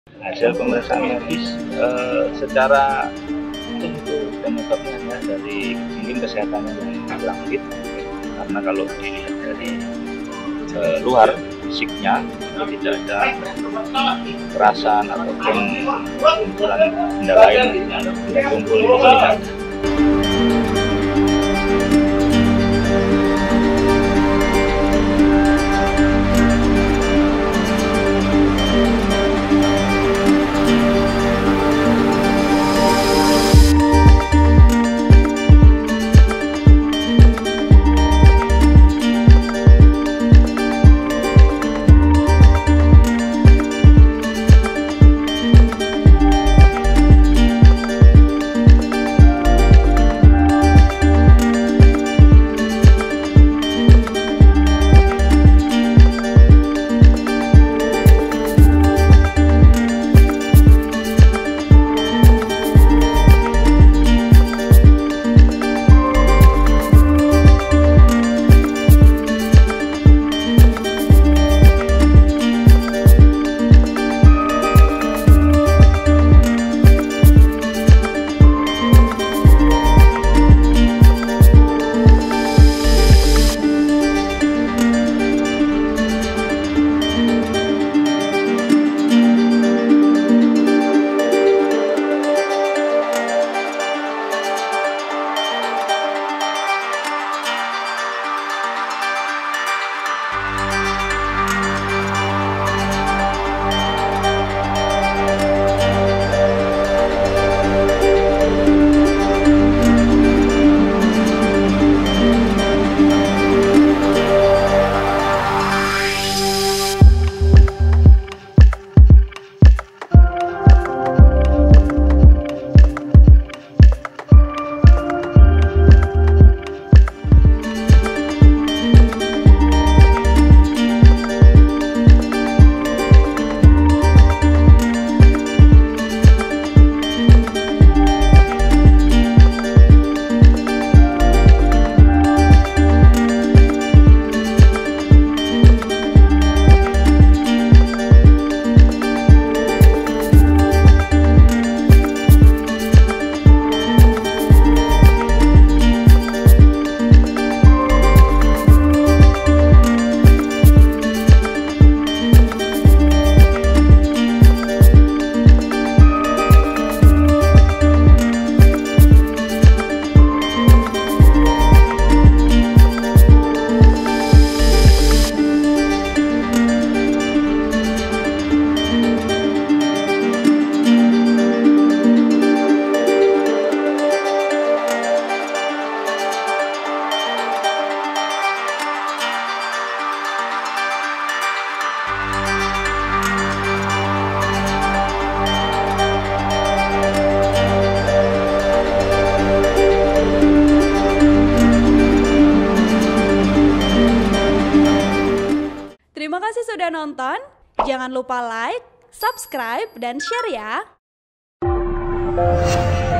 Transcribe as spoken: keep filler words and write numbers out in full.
Hasil pemeriksaan medis eh, secara untuk penyebabnya hanya dari mungkin kesehatannya yang langit, karena kalau dilihat dari eh, luar fisiknya itu tidak ada kerasan ataupun kumpulan benda lain yang kumpul di telinga. Terima kasih sudah nonton. Jangan lupa like, subscribe, dan share ya.